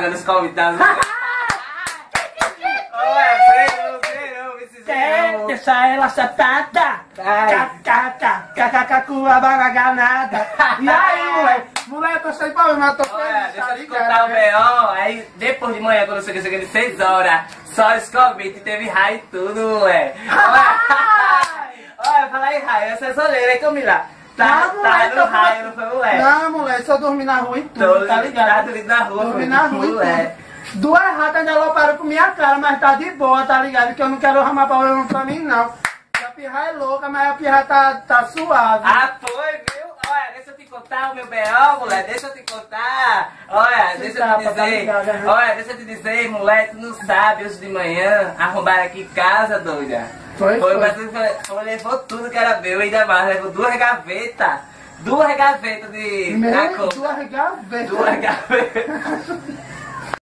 pagando os convidados. Quer deixar ela chapada? Kkkkkkkkkkua bagaganada. E aí, moleque? Moleque, eu tô cheio de problema, eu tô feliz. Olha, deixa eu te contar o B.O. Aí, depois de manhã, quando eu cheguei de 6 horas, só os convites, teve raio e tudo, moleque. Olha, fala aí, raio, essa é soleira, hein, Camila? Tá no raio, não foi, moleque? Não, moleque, só dormi na rua e tudo, tá ligado? Tá dormindo na rua, dormi na rua e moleque. tudo. Duas ratas ainda aloparam com minha cara, mas tá de boa, tá ligado? Que eu não quero arrumar problema pra mim, não. A pirra é louca, mas a pirra tá suave. Ah, foi, viu? Olha, deixa eu te contar o meu B.O., moleque, deixa eu te contar. Olha, deixa eu te dizer. Olha, deixa eu te dizer, moleque, tu não sabe, hoje de manhã, arrombaram aqui em casa, doida. Foi. Mas levou tudo que era meu, ainda mais, levou duas gavetas. Duas gavetas de... Duas gavetas. Duas gavetas.